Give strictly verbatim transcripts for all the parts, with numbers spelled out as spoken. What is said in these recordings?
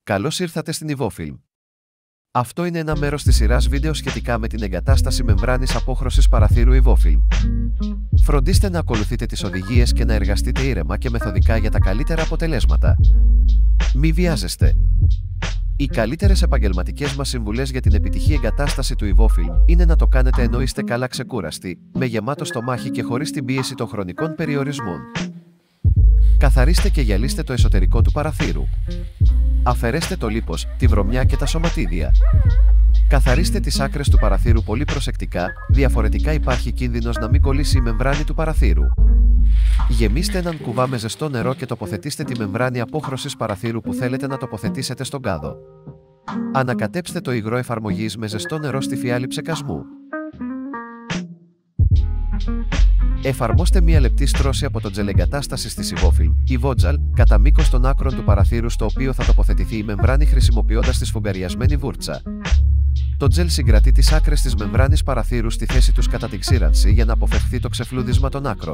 Καλώς ήρθατε στην Ivofilm. Αυτό είναι ένα μέρος της σειράς βίντεο σχετικά με την εγκατάσταση μεμβράνης απόχρωσης παραθύρου Ivofilm. Φροντίστε να ακολουθείτε τις οδηγίες και να εργαστείτε ήρεμα και μεθοδικά για τα καλύτερα αποτελέσματα. Μη βιάζεστε. Οι καλύτερες επαγγελματικές μας συμβουλές για την επιτυχή εγκατάσταση του Ivofilm είναι να το κάνετε ενώ είστε καλά ξεκούραστοι, με γεμάτο στομάχι και χωρίς την πίεση των χρονικών περιορισμών. Καθαρίστε και γυαλίστε το εσωτερικό του παραθύρου. Αφαιρέστε το λίπος, τη βρωμιά και τα σωματίδια. Καθαρίστε τις άκρες του παραθύρου πολύ προσεκτικά, διαφορετικά υπάρχει κίνδυνος να μην κολλήσει η μεμβράνη του παραθύρου. Γεμίστε έναν κουβά με ζεστό νερό και τοποθετήστε τη μεμβράνη απόχρωσης παραθύρου που θέλετε να τοποθετήσετε στον κάδο. Ανακατέψτε το υγρό εφαρμογής με ζεστό νερό στη φιάλη ψεκασμού. Εφαρμόστε μία λεπτή στρώση από το τζελ εγκατάστασης της Ivofilm, Ivogel, κατά μήκος των άκρων του παραθύρου στο οποίο θα τοποθετηθεί η μεμβράνη χρησιμοποιώντας τη σφουγγαριασμένη βούρτσα. Το τζελ συγκρατεί τις άκρες της μεμβράνης παραθύρου στη θέση τους κατά την ξύρανση για να αποφευχθεί το ξεφλούδισμα των άκρων.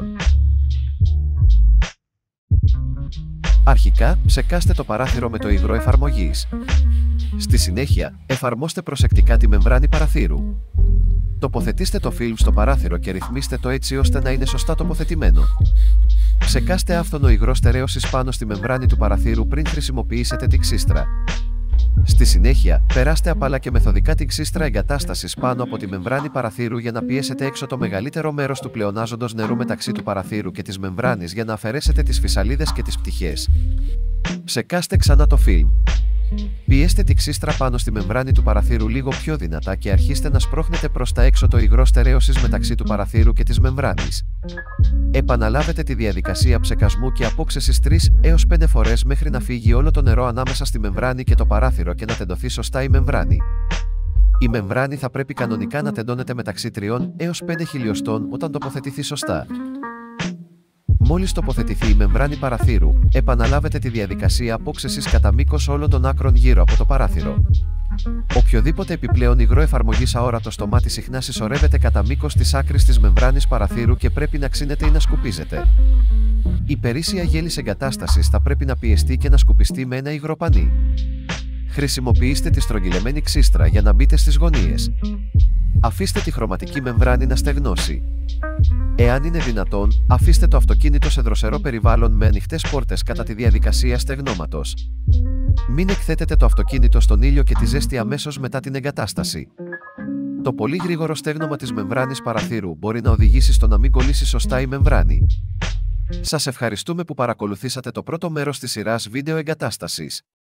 Αρχικά, ψεκάστε το παράθυρο με το υγρό εφαρμογής. Στη συνέχεια, εφαρμόστε προσεκτικά τη μεμβράνη παραθύρου. Τοποθετήστε το φιλμ στο παράθυρο και ρυθμίστε το έτσι ώστε να είναι σωστά τοποθετημένο. Ψεκάστε άφθονο υγρό στερέωσης πάνω στη μεμβράνη του παραθύρου πριν χρησιμοποιήσετε την ξύστρα. Στη συνέχεια, περάστε απαλά και μεθοδικά την ξύστρα εγκατάστασης πάνω από τη μεμβράνη παραθύρου για να πιέσετε έξω το μεγαλύτερο μέρος του πλεονάζοντος νερού μεταξύ του παραθύρου και της μεμβράνης για να αφαιρέσετε τις φυσαλίδες και τις πτυχές. Ψεκάστε ξανά το φιλμ. Πιέστε τη ξύστρα πάνω στη μεμβράνη του παραθύρου λίγο πιο δυνατά και αρχίστε να σπρώχνετε προς τα έξω το υγρό στερέωσης μεταξύ του παραθύρου και της μεμβράνης. Επαναλάβετε τη διαδικασία ψεκασμού και απόξεσης τρεις έως πέντε φορές μέχρι να φύγει όλο το νερό ανάμεσα στη μεμβράνη και το παράθυρο και να τεντωθεί σωστά η μεμβράνη. Η μεμβράνη θα πρέπει κανονικά να τεντώνεται μεταξύ τριών έως πέντε χιλιοστών όταν τοποθετηθεί σωστά. Μόλις τοποθετηθεί η μεμβράνη παραθύρου, επαναλάβετε τη διαδικασία απόξεσης κατά μήκος όλων των άκρων γύρω από το παράθυρο. Οποιοδήποτε επιπλέον υγρό εφαρμογής αόρατο στο μάτι συχνά συσσωρεύεται κατά μήκος της άκρης της μεμβράνης παραθύρου και πρέπει να ξύνεται ή να σκουπίζεται. Η περίσσια γέλης εγκατάστασης θα πρέπει να πιεστεί και να σκουπιστεί με ένα υγρό πανί. Χρησιμοποιήστε τη στρογγυλεμένη ξύστρα για να μπείτε στις γωνίες. Αφήστε τη χρωματική μεμβράνη να στεγνώσει. Εάν είναι δυνατόν, αφήστε το αυτοκίνητο σε δροσερό περιβάλλον με ανοιχτές πόρτες κατά τη διαδικασία στεγνώματος. Μην εκθέτετε το αυτοκίνητο στον ήλιο και τη ζέστη αμέσως μετά την εγκατάσταση. Το πολύ γρήγορο στέγνομα της μεμβράνης παραθύρου μπορεί να οδηγήσει στο να μην κολλήσει σωστά η μεμβράνη. Σας ευχαριστούμε που παρακολουθήσατε το πρώτο μέρος της σειράς βίντεο εγκατάστασης.